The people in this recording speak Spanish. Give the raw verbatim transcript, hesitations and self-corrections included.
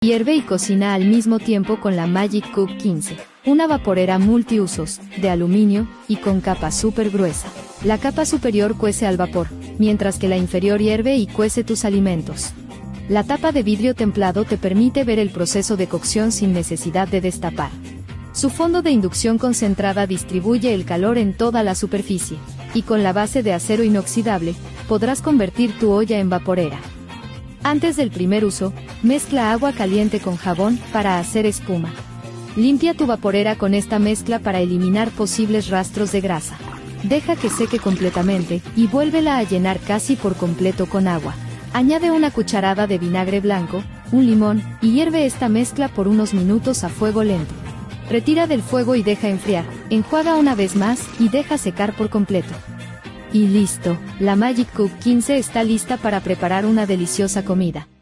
Hierve y cocina al mismo tiempo con la Magic Cook quince, una vaporera multiusos, de aluminio, y con capa súper gruesa. La capa superior cuece al vapor, mientras que la inferior hierve y cuece tus alimentos. La tapa de vidrio templado te permite ver el proceso de cocción sin necesidad de destapar. Su fondo de inducción concentrada distribuye el calor en toda la superficie, y con la base de acero inoxidable, podrás convertir tu olla en vaporera. Antes del primer uso, mezcla agua caliente con jabón para hacer espuma. Limpia tu vaporera con esta mezcla para eliminar posibles rastros de grasa. Deja que seque completamente y vuélvela a llenar casi por completo con agua. Añade una cucharada de vinagre blanco, un limón, y hierve esta mezcla por unos minutos a fuego lento. Retira del fuego y deja enfriar, enjuaga una vez más y deja secar por completo. Y listo, la Magic Cook quince está lista para preparar una deliciosa comida.